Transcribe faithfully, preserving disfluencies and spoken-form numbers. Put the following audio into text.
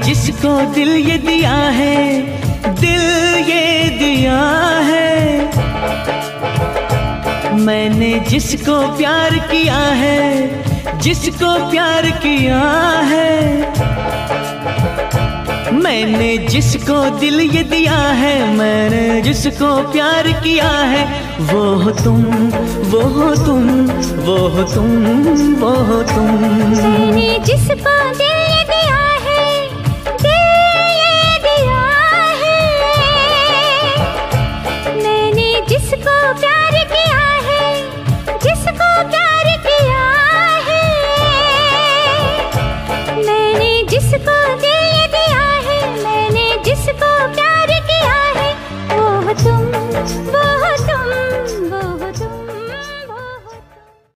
जिसको दिल ये दिया है, दिल ये दिया है। मैंने जिसको प्यार किया है, जिसको प्यार किया है। मैंने जिसको दिल ये दिया है, मैंने जिसको प्यार किया है। वो हो तुम, वो हो तुम, वो हो तुम, वो हो तुम। मैंने जिसको